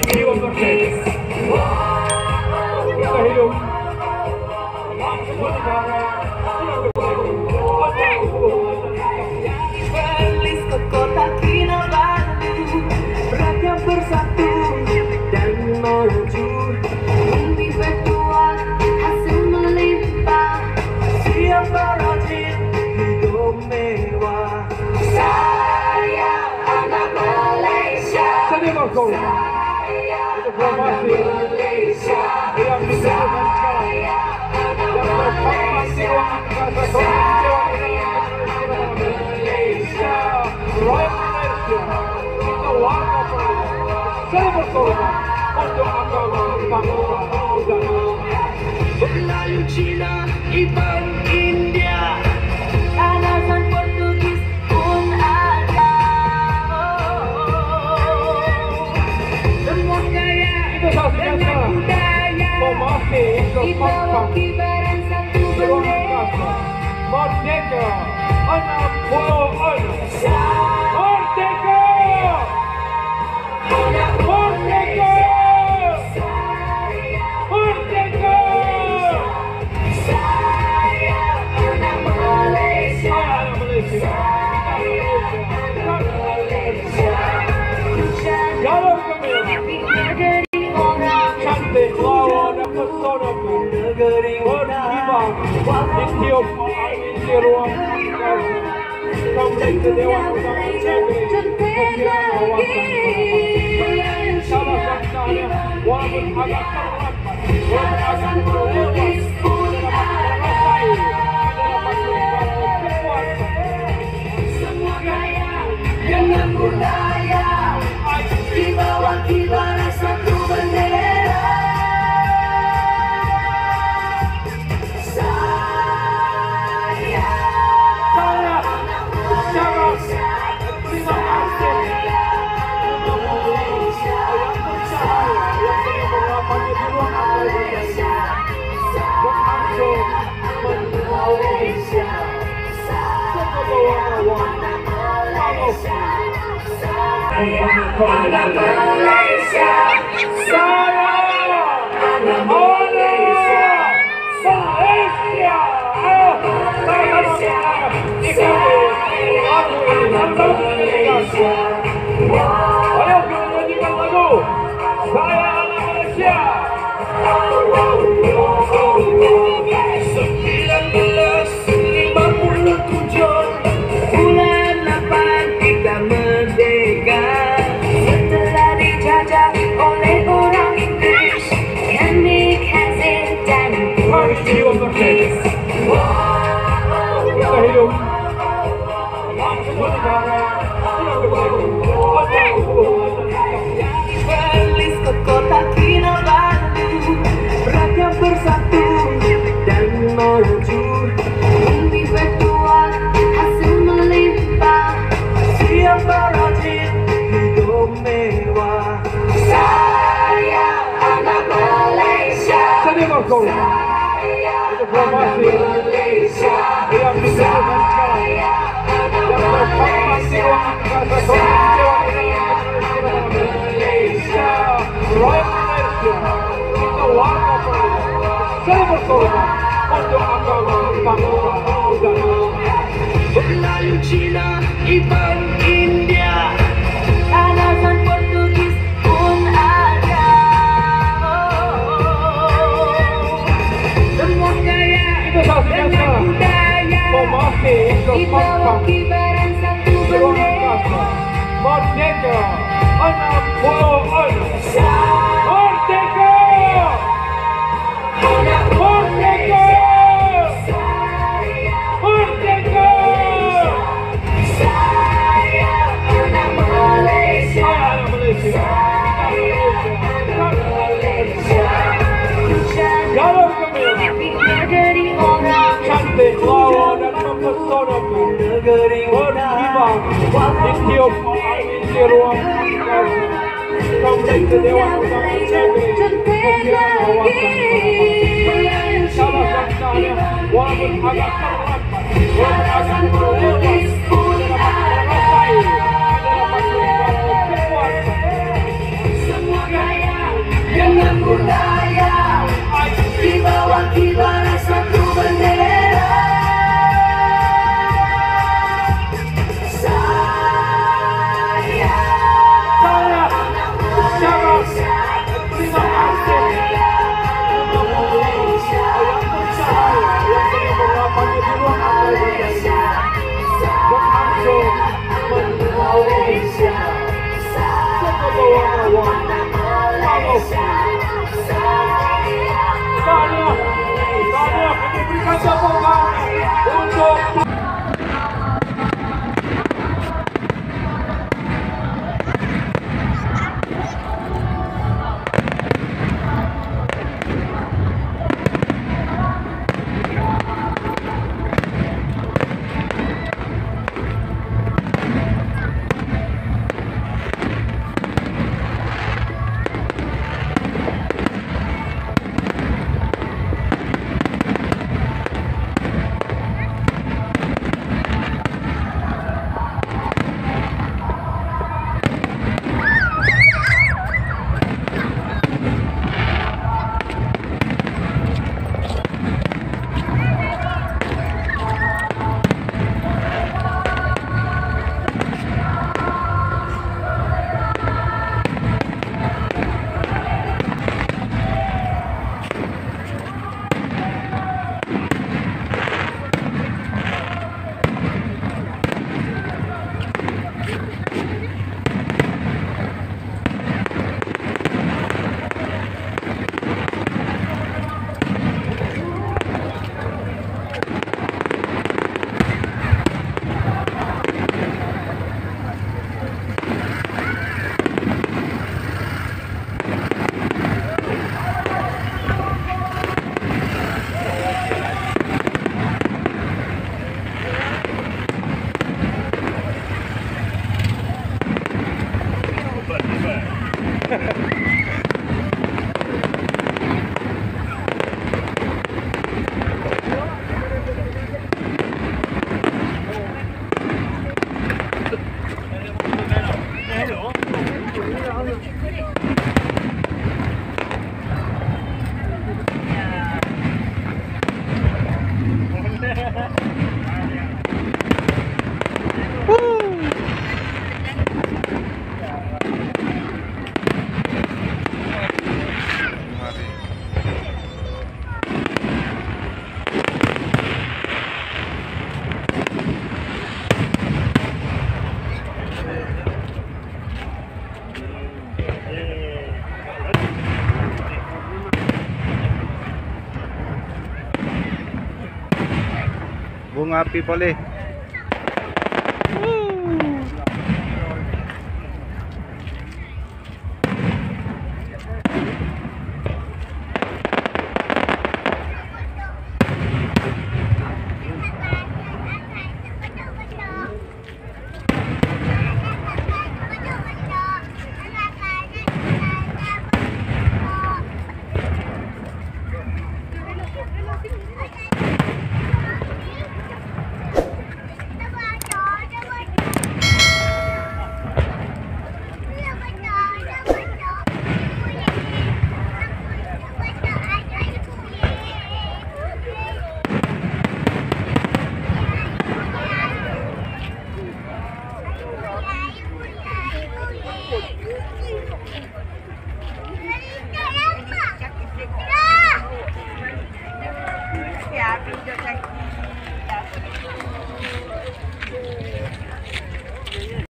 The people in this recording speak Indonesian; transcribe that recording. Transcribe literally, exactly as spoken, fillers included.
jiwa merdeka. Kita hidup Perlis ke kota Kinabalu, rakyat bersatu dan maju. Mimpi berdua, hasil melimpah, siapa rajin hidup mewah. Saya anak Malaysia, Saya berkau itu promasi yang disebutkan sekarang yang berpakaian di ruang angkasa Malaysia, rakyat Malaysia, kita warga Malaysia. Saya berkorban untuk agama, bangsa, budaya. Melayu, Cina, Iban, India, Ratusan Portugis pun ada. Semua gaya Itu saksikan sekarang promasi dibawa kibaran satu di ruang bendera. angkasa Merdeka enam puluh enam. Merdeka! Merdeka! Merdeka! Saya anak Malaysia, Saya anak Malaysia. Jalan kami negeri orang, cantik lawa dan pesonaku negeri berkibar ditiup angin di ruang angkasa sampai ke Dewan Undangan Negeri Kesehatan Kawasan salah satunya walaupun agak terlambat walaupun agak terlewat dalam merasakan dalam merasakan kekuatan semua gaya dengan budaya di bawah kibaran satu bendera. Saya saya sangat terima kasih yang bercahaya yang telah berlapannya di ruang angkasa berhasil Malaysia sekebawa-bawa anak Malaysia, saya anak Malaysia Malaysia Malaysia. ayo kita nyanyikan lagu saya anak Malaysia. Sembilan belas lima puluh tujuh bulan delapan kita merdeka. Setelah dijajah oleh orang Inggris yang dikasih dan Hari jiwa merdeka. Kita hidup Perlis ke kota Kinabalu, rakyat bersatu dan maju. Mimpi berdua, hasil melimpah, siapa rajin hidup mewah. Saya anak Malaysia, Saya berkorban itu promasi yang disebutkan sekarang yang berpakaian di ruang angkasa Malaysia, rakyat Malaysia, kita warga Malaysia. Saya berkorban untuk agama, bangsa, budaya. Melayu, Cina, Iban, India, Ratusan Portugis pun ada. Semua gaya Itu saksikan sekarang promasi di bawah kibaran satu di ruang bendera. angkasa Merdeka enam puluh enam. Merdeka! Merdeka! Merdeka! Saya anak Malaysia, Saya anak Malaysia. Jalan kami negeri orang, cantik lawa dan mempesonaku negeri berkibar ditiup angin di ruang angkasa sampai ke Dewan Undangan Negeri Kesehatan Kawasan salah satunya walaupun agak terlambat walaupun agak terlewat dalam merasakan dalam merasakan kekuatan semua gaya Bunga people eh.